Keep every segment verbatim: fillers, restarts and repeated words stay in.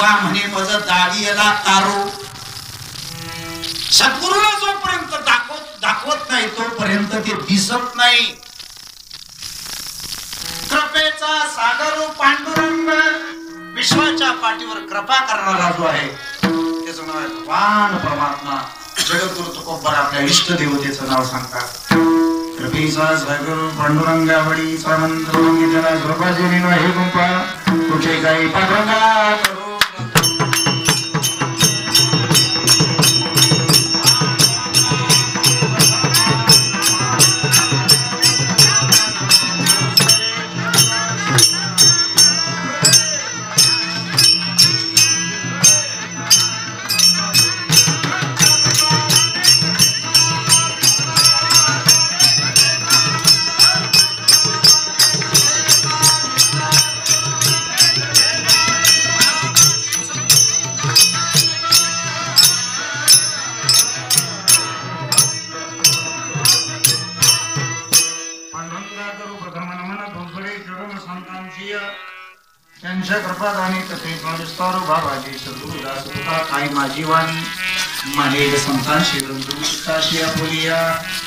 तुका म्हणे मज दाढीला तारो. सद्गुरूला जोपर्यंत दाखवत दाखवत नाही तोपर्यंत ते दिसत नाही. कृपेचा सागर पांडुरंग, विश्वाच्या पाठीवर कृपा करणारा जो आहे त्याचं नाव आहे भगवान परमात्मा. जगद्गुरु तुकोबर आपल्या इष्ट देवतेचं नाव सांगतात. कृपेचा सागर पांडुरंगावडीचा मंत्र घेतला झोपाजीने हे गुंपा कुठे काही पांडुरंगा करू. त्यांच्या कृपादानी तथेच विस्तार बाबाजी सद्गुरुदास तुका काय माझी वाणी मानेल संतांशी वृंदुताशी अपुलिया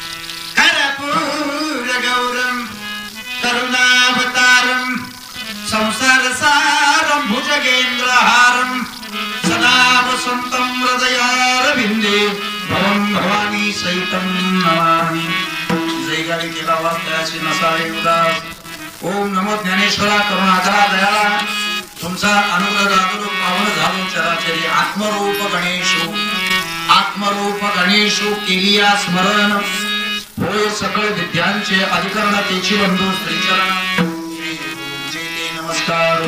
कर्पूर गौरम करुणावतारम संसार सारम भुजगेंद्रहारम सदा वसंतम हृदयारविंदे भवं भवानी सहितं नमामि. जय गाडी केला वाचल्याची नसावे उदास. ओम नमो ज्ञानेश्वरा करुणाकरा दयाला. तुमचा अनुग्रह अनुरूप पावन झालो चराचरी. आत्मरूप गणेशो आत्मरूप गणेशो केलिया स्मरण होय सकळ विद्यांचे अधिकरण तेची बंधू श्रीचरण. श्री नमस्कार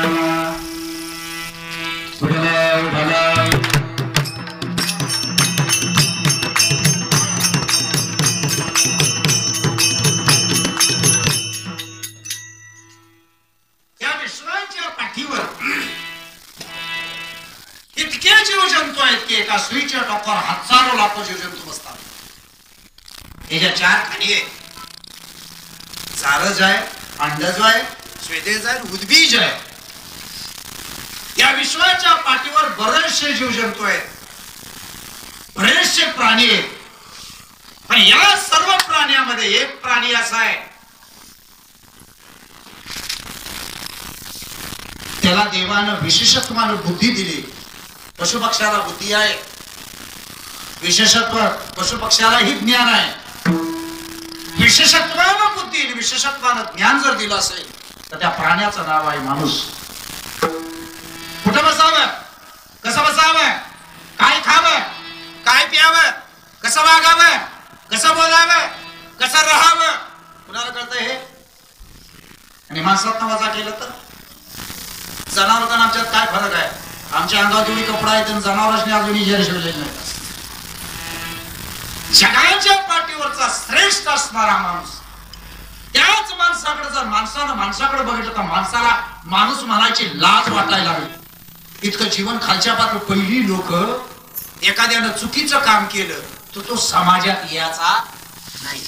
उठला उठला इतके जीवजंतू आहेत की एका सुईच्या टोकावर हजारो लाखो जीवजंतू बसतात. याच्या चार खाणी आहेत. जारज आहे, अंडज आहे, स्वेदेज आहे, उद्बीज आहे. या विश्वाच्या पाठीवर बरेचसे जीवजंतू आहेत, बरेचसे प्राणी आहेत. पण या सर्व प्राण्यामध्ये एक प्राणी असा आहे त्याला देवानं विशेषत्वानं बुद्धी दिली. पशुपक्ष्याला बुद्धी आहे, विशेषत्व पशुपक्ष्याला ही ज्ञान आहे. विशेषत्वानं बुद्धी विशेषत्वानं ज्ञान जर दिलं असेल तर त्या प्राण्याचं नाव आहे माणूस. कुठं बसावं, कसं बसावं, काय खावं, काय प्यावं, कसं वागावं, कसं बोलावं, कसं राहावं कुणाला कळतं हे. आणि माणसात वजा केलं तर जनावर आमच्यात काय फरक आहे. आमच्या अंगावर जेवढी कपडा आहे त्यांना जनावरांनी अजूनही जेर शिवलेले नाही. जगाच्या पाठीवरचा श्रेष्ठ असणारा माणूस. त्याच माणसाकडे जर माणसानं माणसाकडे बघितलं तर माणसाला माणूस म्हणायची लाज वाटायला लागली. इतकं जीवन खालच्या पात्र. पहिली लोक एखाद्यानं चुकीचं काम केलं तर तो समाजात याचा नाही.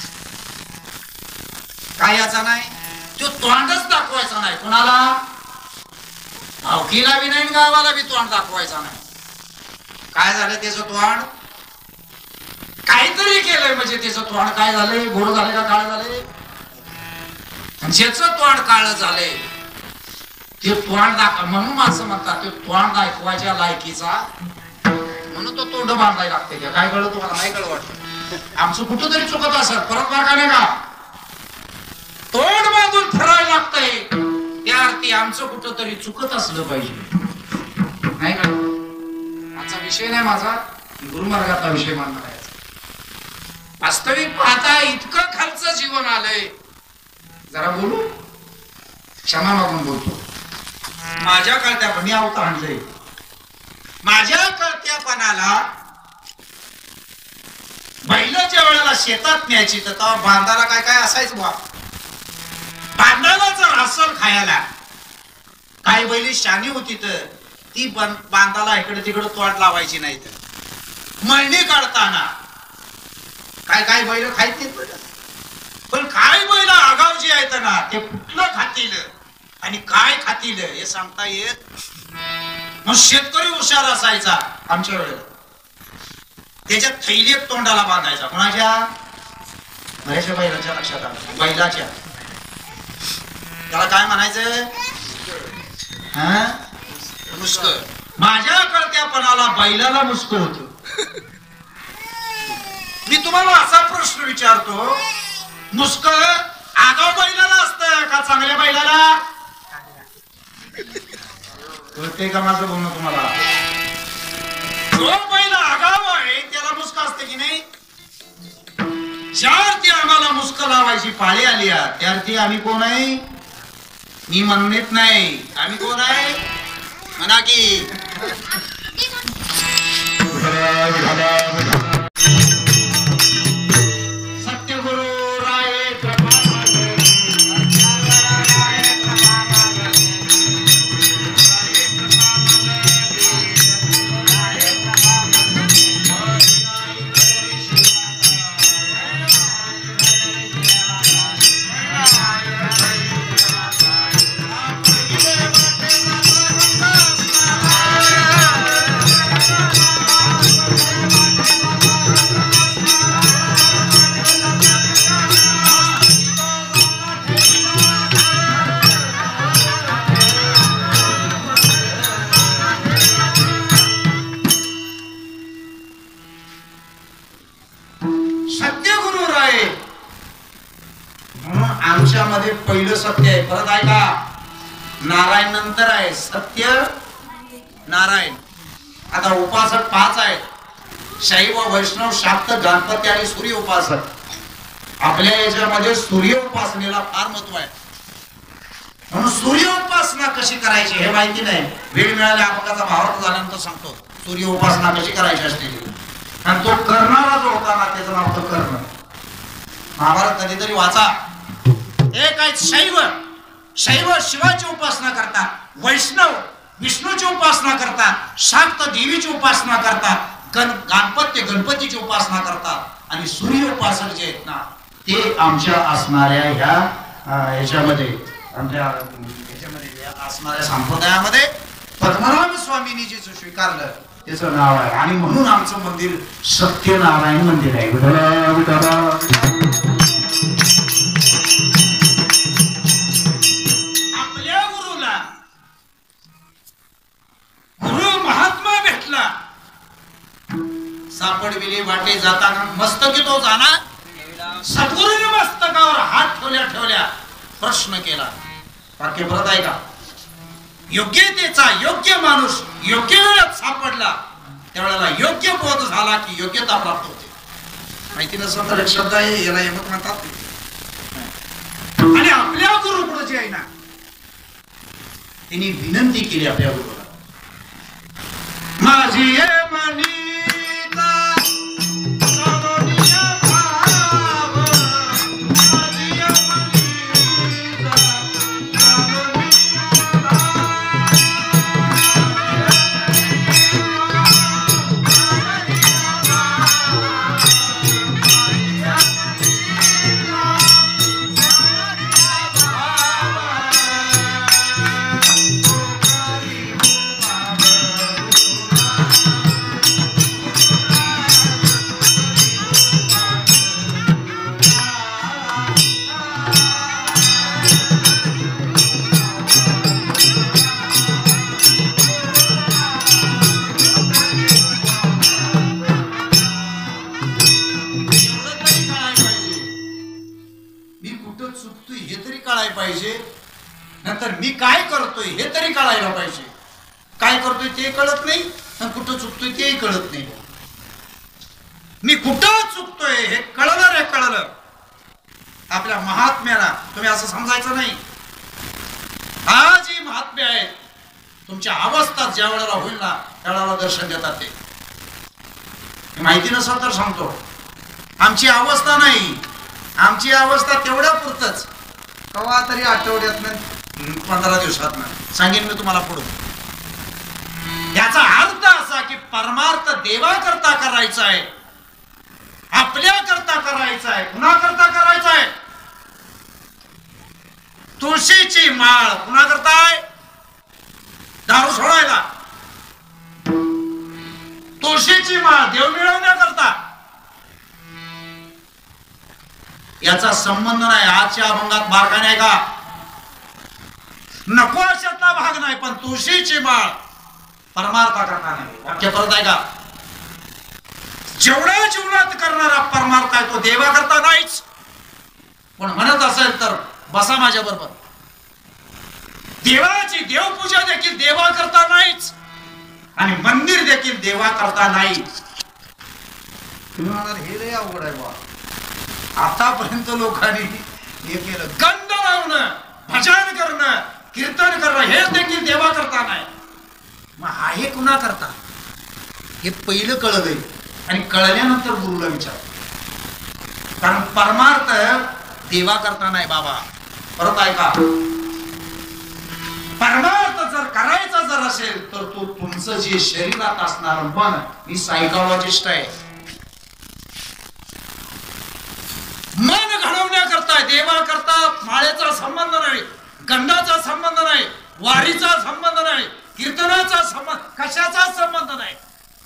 काय याचा नाही, तो तोंडच दाखवायचा नाही. कोणाला, भावकीला बी नाही, गावाला बी तोंड दाखवायचा नाही. काय झालं त्याचं तोंड, काहीतरी केलंय म्हणजे त्याचं तोंड काय झालंय, गोड झाले का काळ झाले. ज्याचं तोंड काळ झालंय ते तोंड दाखव म्हणून माणसं म्हणतात ते तोंड दाखवायच्या लायकीचा म्हणून तो तोंड बांधायला लागते. काय कळलं तुम्हाला, नाही कळलं वाटत. आमचं कुठं तरी चुकत असेल परत मार्गा नाही का, तोंड बांधून फिरायला लागतंय. त्या अर्थी आमचं कुठं तरी चुकत असलं पाहिजे. नाही का, आजचा विषय नाही माझा, गुरुमार्गाचा विषय मानणार आहे. वास्तविक पाहता इतकं खालचं जीवन आलंय. जरा बोलू, क्षमा मागून बोलतो. माझ्या कळत्यापणी आवता आणलंय. माझ्या कळत्यापणाला बैलाच्या वेळेला शेतात न्यायची तर तेव्हा बांधाला काय काय असायचं बा. बांधाला जर असल खायला, काही बैली शानी होती तर ती बांधाला इकडे तिकडे तोड लावायची नाही. तर मळणी काढताना काय काय बैल खायचे, पण काय बैल आगाव जी आहेत ना ते कुठलं खातील आणि काय खातील हे सांगता येत मग शेतकरी हुशार असायचा आमच्या वेळेला. त्याच्या थैलीत तोंडाला बांधायचा. कोणाच्या? माझ्या बैलाच्या लक्षात आलं. बैलाच्या. त्याला काय म्हणायचं? हा, मुस्क. माझ्या कळत्यापणाला बैलाला मुस्क होत. मी तुम्हाला असा प्रश्न विचारतो, मुस्क आगाव बैलाला असतं का चांगल्या बैलाला? कळते का माझं बोलणं तुम्हाला? जो बैल आगाव आहे त्याला मुस्क असते की नाही? ज्यावरती आम्हाला मुस्क लावायची पाळी आली त्यावरती आम्ही कोण आहे? मी म्हणत नाही. आम्ही कोण आहे म्हणा की? सत्यगुरु राय कृपा. आमच्यामध्ये पहिलं सत्य आहे. परत आहे का? नारायण नंतर आहे. सत्य नारायण. आता उपासक पाच आहेत. शैव, वैष्णव, शाक्त, गणपती आणि सूर्य उपासक. आपल्या याच्यामध्ये सूर्य उपासनेला फार महत्व आहे. म्हणून सूर्य उपासना कशी करायची हे माहिती नाही. वेळ मिळाल्या अपघाता भावार्थ झाल्यानंतर सांगतो सूर्य उपासना कशी करायची असते. आणि तो करणारा जो होता ना त्याचं नाव होतं कर्ण. महाभारत कधीतरी वाचा. एक आहेत शैव. शैव शिवाची उपासना करतात. वैष्णव विष्णूची उपासना करतात. शाक्त देवीची उपासना करतात. गण गणपती गणपतीची उपासना करतात. आणि सूर्य उपासक जे आहेत ना ते आमच्या असणाऱ्या ह्या ह्याच्यामध्ये आमच्या ह्याच्यामध्ये असणाऱ्या संप्रदायामध्ये पद्मनाभ स्वामींनी जे स्वीकारलं त्याचं नाव आहे. आणि म्हणून आमचं मंदिर सत्यनारायण मंदिर आहे. आपल्या गुरुला गुरु महात्मा भेटला. सापडविले वाटे जाताना मस्तकी तो जाणार. सद्गुरूने मस्तकावर हात ठेवल्या ठेवल्या प्रश्न केला. वाक्य परत आहे का? योग्यतेचा योग्य माणूस योग्य वेळात सापडला त्यावेळेला योग्य बोध झाला की योग्यता प्राप्त होते. माहिती नसेल तर एक शब्द आहे याला यमक म्हणतात. आणि आपल्या गुरुकडे जे आहे ना त्यांनी विनंती केली आपल्या गुरुला. माझी मनी नंतर मी काय करतोय हे तरी कळायला पाहिजे. काय करतोय ते कळत नाही आणि कुठं चुकतोय तेही कळत नाही. मी कुठं चुकतोय हे कळलं रे कळलं. आपल्या महात्म्याला तुम्ही असं समजायचं नाही. हा जी महात्म्य आहेत तुमच्या अवस्था ज्या वेळेला होईल ना त्यावेळेला दर्शन देतात. ते माहिती नसेल तर सांगतो. आमची अवस्था नाही. आमची अवस्था तेवढ्या पुरतच कवा तरी आठवड्यात पंधरा दिवसात सांगेन मी तुम्हाला पुढे. याचा अर्थ असा की परमार्थ देवा करता करायचा आहे. आपल्या करता करायचा आहे. कुणा करता करायचा आहे? तुळशीची माळ कुणा करताय? दारू सोडायला. तुळशीची माळ देव मिळवण्याकरता, याचा संबंध नाही. आजच्या अभंगात बारका नाही का, नको अशातला भाग नाही, पण तुळशीची माळ परमार्था करता नाही. वाक्य परत आहे का, जेवढा जीवनात करणारा परमार्थ आहे तो देवा करता नाहीच. पण म्हणत असेल तर बसा माझ्या बरोबर, देवाची देवपूजा देखील देवा करता नाहीच आणि मंदिर देखील देवा करता नाही. तुम्ही म्हणाल हे लय अवघड आहे बा, आतापर्यंत लोकांनी हे केलं, गंध लावणं, भजन करणं, कीर्तन करणं, हे देखील देवा करता नाही. मग हा हे कुणा करता, हे पहिलं कळलंय आणि कळल्यानंतर गुरुला विचार. कारण परमार्थ देवा करता नाही बाबा. परत ऐका, परमार्थ जर करायचा जर असेल तर तो तुमचं जे शरीरात असणार मन, ही सायकॉलॉजिस्ट आहे, मन घडवण्याकरता, देवा करता माळेचा संबंध नाही, गंधाचा संबंध नाही, वारीचा संबंध नाही, कीर्तनाचा संबंध, कशाचा संबंध नाही.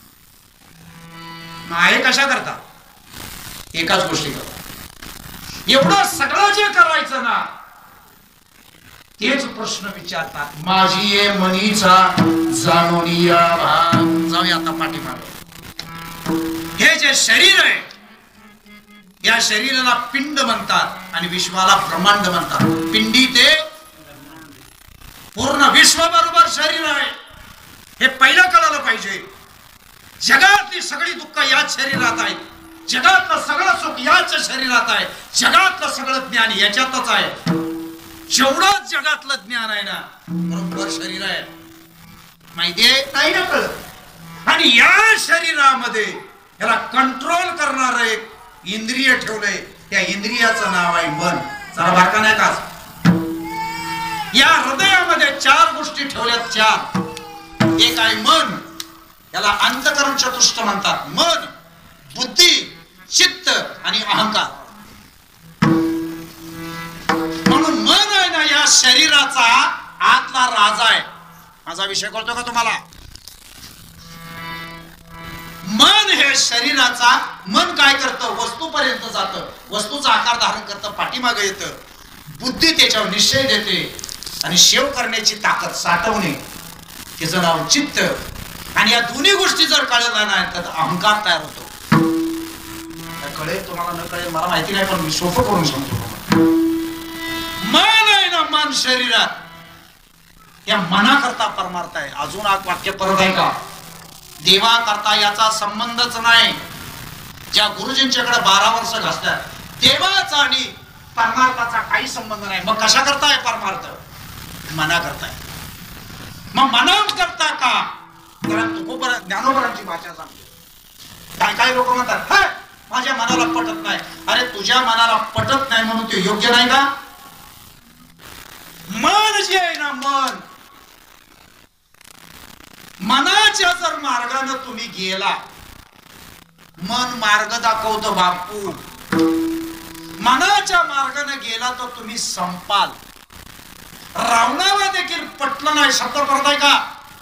आहे कशा करता, एकाच गोष्टी करता. एवढं सगळं जे करायचं ना, तेच प्रश्न विचारतात, माझी ये मनीचा जाणोनिया भान. जाऊया आता पाठीमागे. हे जे शरीर आहे, या शरीराला पिंड म्हणतात आणि विश्वाला ब्रह्मांड म्हणतात. पिंडी ते पूर्ण विश्व बरोबर शरीर आहे, हे पहिलं कळलं पाहिजे. जगातली सगळी दुःख याच शरीरात आहेत, जगातलं सगळं सुख याच शरीरात आहे, जगातलं सगळं ज्ञान याच्यातच आहे. जेवढं जगातलं ज्ञान आहे ना, बरोबर शरीर आहे, माहितीये नाही ना कळत. आणि या शरीरामध्ये याला कंट्रोल करणार एक इंद्रिय ठेवलंय, त्या इंद्रियाचं नाव आहे मन. जरा बारका नाही का, या हृदयामध्ये चार गोष्टी ठेवल्यात, चार. एक आहे मन, याला अंतःकरण चतुष्ट म्हणतात. मन, बुद्धी, चित्त आणि अहंकार. म्हणून मन आहे ना, या शरीराचा आतला राजा आहे. माझा विषय कळतो का तुम्हाला? मन हे शरीराचा, मन काय करतं, वस्तूपर्यंत जातं, वस्तूचा आकार धारण करतं, पाठीमागे येतं, बुद्धी त्याच्यावर निश्चय देते आणि सेव करण्याची ताकद, साठवणे, त्याचं नाव चित्त. आणि या दोन्ही गोष्टी जर कळल्या नाही तर अहंकार तयार होतो. कळेल तुम्हाला न कळेल मला माहिती नाही, पण मी सोपं करून सांगतो. मन आहे ना, मन शरीरात, या मनाकरता परमार्थ आहे. अजून एक वाक्य परत आहे का, देवा करता याचा संबंधच नाही. ज्या गुरुजींच्याकडे बारा वर्ष घासतात, देवाचा आणि परमार्थाचा काही संबंध नाही. मग कशा करताय परमार्थ? मना करताय. मग मना करता का? तुकोबर ज्ञानोबरांची भाषा सांगते. काय काय लोक म्हणतात, हे माझ्या मनाला पटत नाही. अरे तुझ्या मनाला पटत नाही म्हणून ते योग्य नाही का? मन जे आहे ना, मन, मनाच्या जर मार्गाने तुम्ही गेला, मन मार्ग दाखवतो बापू. मनाच्या मार्गाने गेला तर तुम्ही संपाल. रावणाला देखील पटलं नाही. शब्द पडताय का?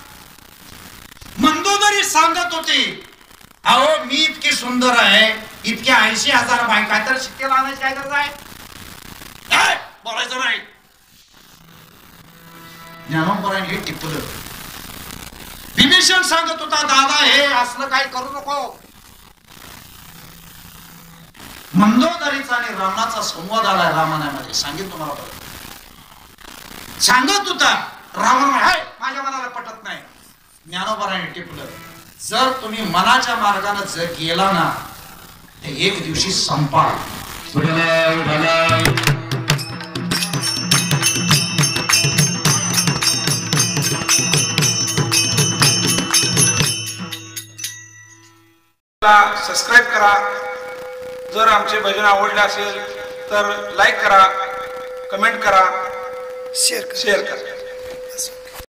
मंदोदरी सांगत होती, अहो मी इतकी सुंदर आहे, इतक्या ऐंशी हजार बायका, तर शिक्के लावण्याची काय गरज आहे? बोलायचं नाही. ज्ञानोबरांनी हे टिपलं. विभीषण सांगत होता, दादा हे असलं काही करू नको. मंदोदरीचा आणि रावणाचा संवाद आलाय रामायणामध्ये, सांगेल तुम्हाला परत. सांगत होता रावण माझ्या मनाला पटत नाही. ज्ञानोबरांनी टिपलं, जर तुम्ही मनाच्या मार्गाने जर गेला ना, तर एक दिवशी संपाल. सबस्क्राईब करा. जर आमचे भजन आवडले असेल तर लाईक करा, कमेंट करा, शेअर शेअर करा.